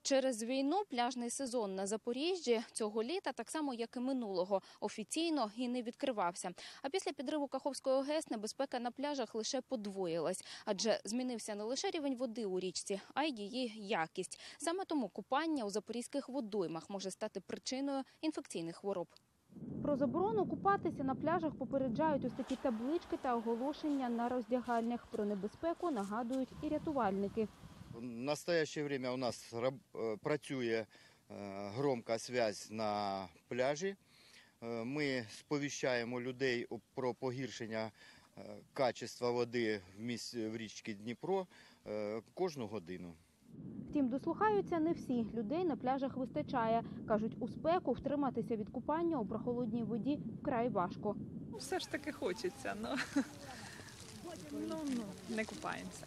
Через війну пляжний сезон на Запоріжжі цього літа, так само як і минулого, офіційно і не відкривався. А після підриву Каховської ГЕС небезпека на пляжах лише подвоїлась. Адже змінився не лише рівень води у річці, а й її якість. Саме тому купання у запорізьких водоймах може стати причиною інфекційних хвороб. Про заборону купатися на пляжах попереджають ось такі таблички та оголошення на роздягальнях. Про небезпеку нагадують і рятувальники. В настоящее время у нас працює громка зв'язь на пляжі. Ми сповіщаємо людей про погіршення качества води в річці Дніпро кожну годину. Втім, дослухаються не всі. Людей на пляжах вистачає. Кажуть, у спеку втриматися від купання у прохолодній воді вкрай важко. Все ж таки хочеться, ну не купаємося.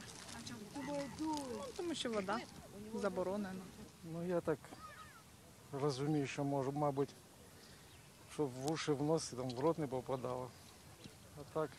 Тому що вода заборонена. Ну, я так розумію, що, мабуть, щоб в уші, в нос, в рот не попадало. А так,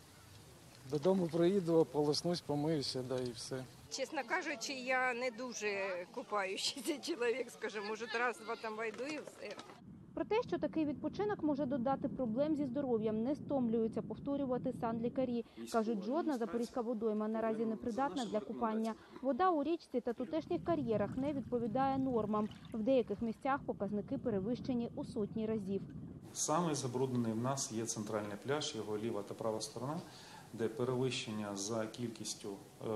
додому приїду, ополоснусь, помиюся, да і все. Чесно кажучи, я не дуже купаючийся чоловік, скажімо, може раз-два там войду і все. Про те, що такий відпочинок може додати проблем зі здоров'ям, не стомлюються повторювати санлікарі. Кажуть, жодна запорізька водойма наразі не придатна для купання. Вода у річці та тутешніх кар'єрах не відповідає нормам. В деяких місцях показники перевищені у сотні разів. Саме забруднений в нас є центральний пляж, його ліва та права сторона, де перевищення за кількістю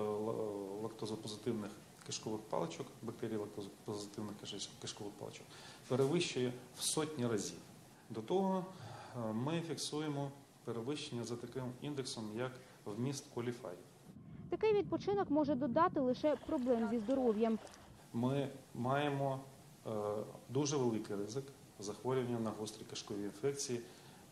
лактозопозитивних кишкових паличок, бактерій лактозопозитивних кишкових паличок, перевищує в сотні разів. До того ми фіксуємо перевищення за таким індексом, як вміст коліфай. Такий відпочинок може додати лише проблем зі здоров'ям. Ми маємо дуже великий ризик захворювання на гострі кишкові інфекції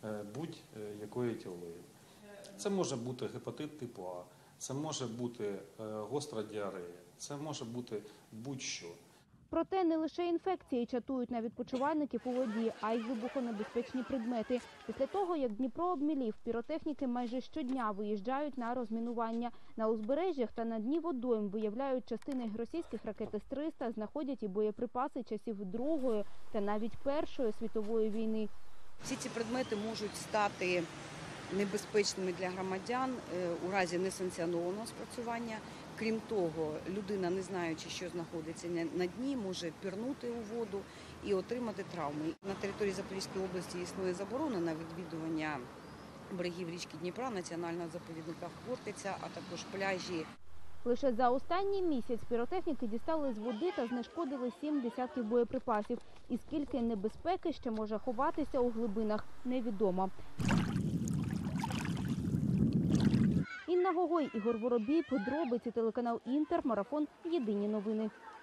будь-якої тілової. Це може бути гепатит типу А, це може бути гостра діарея, це може бути будь-що. Проте не лише інфекції чатують на відпочивальників у воді, а й вибухонебезпечні предмети. Після того, як Дніпро обмілів, піротехніки майже щодня виїжджають на розмінування. На узбережжях та на дні водойм виявляють частини російських ракет С-300, знаходять і боєприпаси часів Другої та навіть Першої світової війни. Всі ці предмети можуть стати небезпечними для громадян у разі несанкціонованого спрацювання. Крім того, людина, не знаючи, що знаходиться на дні, може пірнути у воду і отримати травми. На території Запорізької області існує заборона на відвідування берегів річки Дніпра, національного заповідника Хортиця, а також пляжі. Лише за останній місяць піротехніки дістали з води та знешкодили 7 десятків боєприпасів. І скільки небезпеки ще може ховатися у глибинах, невідомо. Інна Гогой, Ігор Воробій, подробиці, телеканал Інтер, марафон «Єдині новини».